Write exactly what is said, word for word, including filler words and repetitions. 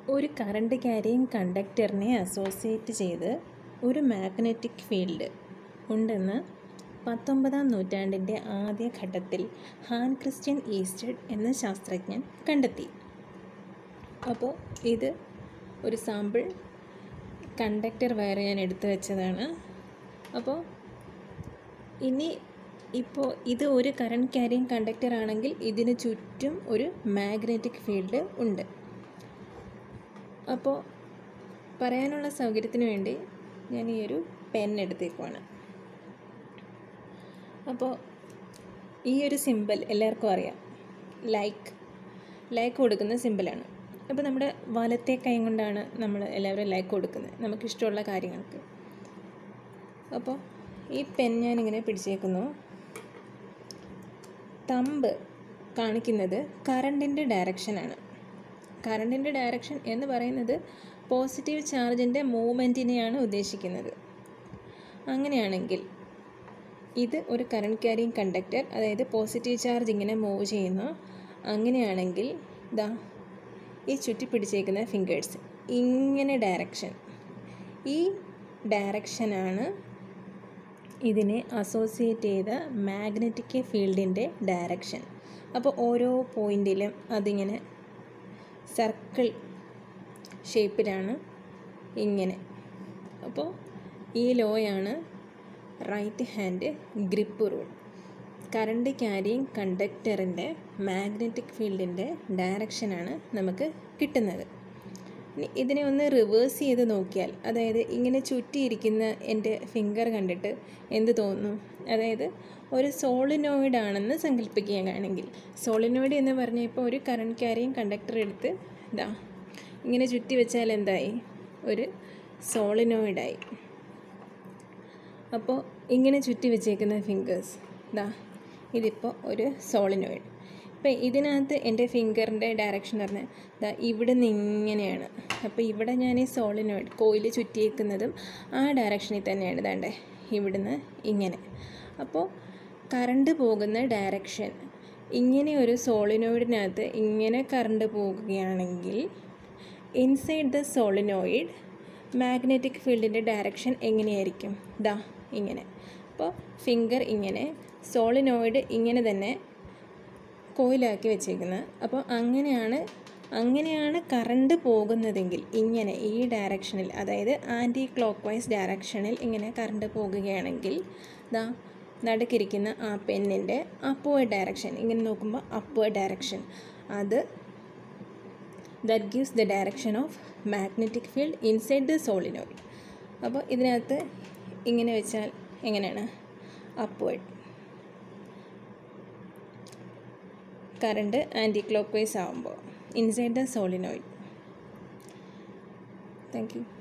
ഒരു current carrying കണ്ടക്ടറിനെ associate ചെയ്ത് ഒരു മാഗ്നറ്റിക് ഫീൽഡ് ഉണ്ടെന്ന് പത്തൊമ്പതാം നൂറ്റാണ്ടിൻ്റെ ആദ്യഘട്ടത്തിൽ ഹാൻ ക്രിസ്റ്റ്യൻ ഈസ്റ്റഡ് എന്ന ശാസ്ത്രജ്ഞൻ കണ്ടെത്തി. അപ്പോൾ ഇത് ഒരു സാമ്പിൾ കണ്ടക്ടർ വയർ ഞാൻ എടുത്തു വെച്ചതാണ്. അപ്പോൾ ഇനി ഇപ്പോൾ ഇത് ഒരു കറണ്ട് ക്യാരിയിങ് കണ്ടക്ടർ ആണെങ്കിൽ ഇതിന് ചുറ്റും ഒരു മാഗ്നറ്റിക് ഫീൽഡ് ഉണ്ട്. അപ്പോൾ പറയാനുള്ള സൗകര്യത്തിന് വേണ്ടി ഞാൻ ഈ ഒരു പെൻ എടുത്തേക്കുവാണ്. അപ്പോൾ ഈ ഒരു സിമ്പിൾ എല്ലാവർക്കും അറിയാം, ലൈക്ക് ലൈക്ക് കൊടുക്കുന്ന സിമ്പിളാണ്. അപ്പോൾ നമ്മുടെ വലത്തെ കൈ കൊണ്ടാണ് നമ്മൾ എല്ലാവരും ലൈക്ക് കൊടുക്കുന്നത് നമുക്കിഷ്ടമുള്ള കാര്യങ്ങൾക്ക്. അപ്പോൾ ഈ പെൻ ഞാനിങ്ങനെ പിടിച്ചേക്കുന്നു. തമ്പ് കാണിക്കുന്നത് കറണ്ടിൻ്റെ ഡയറക്ഷനാണ്. കറണ്ടിൻ്റെ ഡയറക്ഷൻ എന്ന് പറയുന്നത് പോസിറ്റീവ് ചാർജിൻ്റെ മൂവ്മെൻറ്റിനെയാണ് ഉദ്ദേശിക്കുന്നത്. അങ്ങനെയാണെങ്കിൽ ഇത് ഒരു കറണ്ട് ക്യാരിയിങ് കണ്ടക്ടർ, അതായത് പോസിറ്റീവ് ചാർജ് ഇങ്ങനെ മൂവ് ചെയ്യുന്നു. അങ്ങനെയാണെങ്കിൽ ദാ ഈ ചുറ്റി പിടിച്ചേക്കുന്ന ഫിംഗേഴ്സ് ഇങ്ങനെ ഡയറക്ഷൻ, ഈ ഡയറക്ഷനാണ് ഇതിനെ അസോസിയേറ്റ് ചെയ്ത മാഗ്നറ്റിക് ഫീൽഡിൻ്റെ ഡയറക്ഷൻ. അപ്പോൾ ഓരോ പോയിൻറ്റിലും അതിങ്ങനെ സർക്കിൾ ഷേപ്പിലാണ് ഇങ്ങനെ. അപ്പോൾ ഈ ലോയാണ് right hand grip rule. Current carrying കണ്ടക്ടറിൻ്റെ മാഗ്നറ്റിക് ഫീൽഡിൻ്റെ ഡയറക്ഷനാണ് നമുക്ക് കിട്ടുന്നത്. ഇനി ഇതിനെ ഒന്ന് റിവേഴ്സ് ചെയ്ത് നോക്കിയാൽ, അതായത് ഇങ്ങനെ ചുറ്റിയിരിക്കുന്ന എൻ്റെ ഫിംഗർ കണ്ടിട്ട് എന്ത് തോന്നുന്നു? അതായത് ഒരു സോളിനോയിഡ് ആണെന്ന് സങ്കല്പിക്കുകയാണെങ്കിൽ, സോളിനോയിഡ് എന്ന് പറഞ്ഞാൽ ഇപ്പോൾ ഒരു കറണ്ട് ക്യാരിയിങ് കണ്ടക്ടർ എടുത്ത് ഇതാ ഇങ്ങനെ ചുറ്റി വെച്ചാൽ എന്തായി? ഒരു സോളിനോയിഡായി. അപ്പോൾ ഇങ്ങനെ ചുറ്റി വെച്ചേക്കുന്ന ഫിംഗേഴ്സ് ഇതാ ഇതിപ്പോൾ ഒരു സോളിനോയിഡ്. ഇപ്പോൾ ഇതിനകത്ത് എൻ്റെ ഫിംഗറിൻ്റെ ഡയറക്ഷൻ പറഞ്ഞാൽ ഇതാ ഇവിടെ നിന്ന് ഇങ്ങനെയാണ്. അപ്പോൾ ഇവിടെ ഞാൻ ഈ സോളിനോയിഡ് കോയിൽ ചുറ്റിയേക്കുന്നതും ആ ഡയറക്ഷനിൽ തന്നെയാണ്. ഇതാണ്ടേ ഇവിടുന്ന് ഇങ്ങനെ. അപ്പോൾ കറണ്ട് പോകുന്ന ഡയറക്ഷൻ ഇങ്ങനെ ഒരു സോളിനോയിഡിനകത്ത് ഇങ്ങനെ കറണ്ട് പോകുകയാണെങ്കിൽ ഇൻസൈഡ് ദ സോളിനോയിഡ് മാഗ്നറ്റിക് ഫീൽഡിൻ്റെ ഡയറക്ഷൻ എങ്ങനെയായിരിക്കും? ദാ ഇങ്ങനെ. അപ്പോൾ ഫിംഗർ ഇങ്ങനെ, സോളിനോയിഡ് ഇങ്ങനെ തന്നെ കോയിലാക്കി വെച്ചേക്കുന്നത്. അപ്പോൾ അങ്ങനെയാണ് അങ്ങനെയാണ് കറണ്ട് പോകുന്നതെങ്കിൽ ഇങ്ങനെ ഈ ഡയറക്ഷനിൽ, അതായത് ആൻറ്റി ക്ലോക്ക് വൈസ് ഡയറക്ഷനിൽ ഇങ്ങനെ കറണ്ട് പോകുകയാണെങ്കിൽ ദാ നടുക്കിരിക്കുന്ന ആ പെന്നിൻ്റെ അപ്വേർഡ് ഡയറക്ഷൻ, ഇങ്ങനെ നോക്കുമ്പോൾ അപ്വേർഡ് ഡയറക്ഷൻ, അത് that gives the direction of magnetic field inside the solenoid. അപ്പോൾ ഇതിനകത്ത് ഇങ്ങനെ വെച്ചാൽ എങ്ങനെയാണ്? Upward. Current anti clockwise ആകുമ്പോൾ inside the solenoid. Thank U.